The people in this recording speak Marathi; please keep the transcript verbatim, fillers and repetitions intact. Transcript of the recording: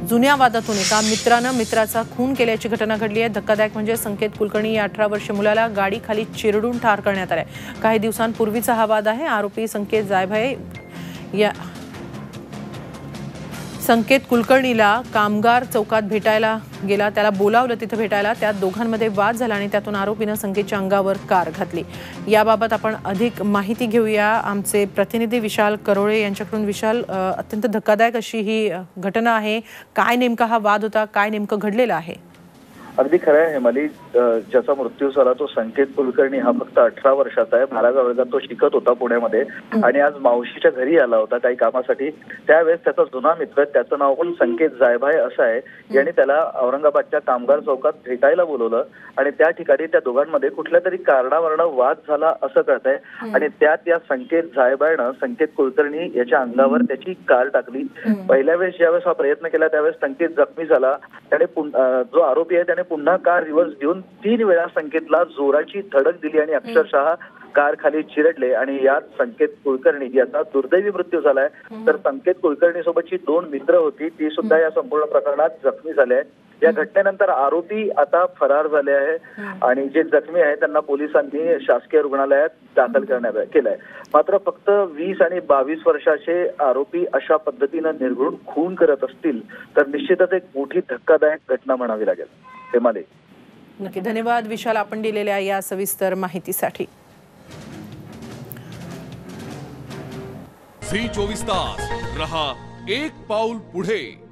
जुन्या वादातून एका मित्रानं मित्राचा खून केल्याची घटना घडली आहे। धक्कादायक म्हणजे संकेत कुलकर्णी या अठरा वर्षीय मुलाला गाडी खाली चिरडून ठार करण्यात आले। काही दिवसांपूर्वीचा हा वाद आहे। आरोपी संकेत जायभाय या संकेत कुलकर्णीला कामगार चौकात भेटायला गेला, त्याला बोलावलं तिथे भेटायला। त्यात दोघांमध्ये वाद झाला आणि त्यातून आरोपीने संकेतच्या अंगावर कार घातली। याबाबत आपण अधिक माहिती घेऊया आमचे प्रतिनिधी विशाल करोळे यांच्याकडून। विशाल, अत्यंत धक्कादायक अशी ही घटना आहे। काय नेमका हा वाद होता, काय नेमकं घडलेलं आहे? अगदी खरं आहे हेमाली, ज्याचा मृत्यू झाला तो संकेत कुलकर्णी हा फक्त अठरा वर्षाचा आहे। बाराव्या वर्गात तो शिकत होता पुण्यामध्ये आणि आज मावशीच्या घरी आला होता काही कामासाठी। त्यावेळेस त्याचा जुना मित्र, त्याचं नाव पण संकेत जायभाय असं आहे, याने त्याला औरंगाबादच्या कामगार चौकात भेटायला बोलवलं आणि त्या ठिकाणी त्या दोघांमध्ये कुठल्या तरी कारणावरून वाद झाला असं कळतंय। आणि त्यात या संकेत जायभायनं संकेत कुलकर्णी याच्या अंगावर त्याची कार टाकली। पहिल्या वेळेस ज्यावेळेस हा प्रयत्न केला त्यावेळेस संकेत जखमी झाला। त्याने जो आरोपी आहे त्याने पुन्हा कार रिव्हर्स घेऊन तीन वेळा संकेतला जोराची धडक दिली आणि अक्षरशः कार खाली चिरडले आणि यात संकेत कुलकर्णी याचा दुर्दैवी मृत्यू झालाय। तर संकेत कुलकर्णी सोबतची दोन मित्र होती, ती सुद्धा या संपूर्ण प्रकरणात जखमी झाले आहेत। या घटनेनंतर आरोपी आता फरार झाले आहे आणि जे जखमी आहेत त्यांना पोलिसांनी शासकीय रुग्णालयात दाखल करण्यात केलंय। मात्र फक्त वीस आणि बावीस वर्षाचे आरोपी अशा पद्धतीनं निर्घृण खून करत असतील तर निश्चितच एक मोठी धक्कादायक घटना म्हणावी लागेल। हेमाले, नक्की धन्यवाद विशाल, आपण दिलेल्या या सविस्तर माहितीसाठी। झी चोवीस तास रहा एक पाऊल पुढे।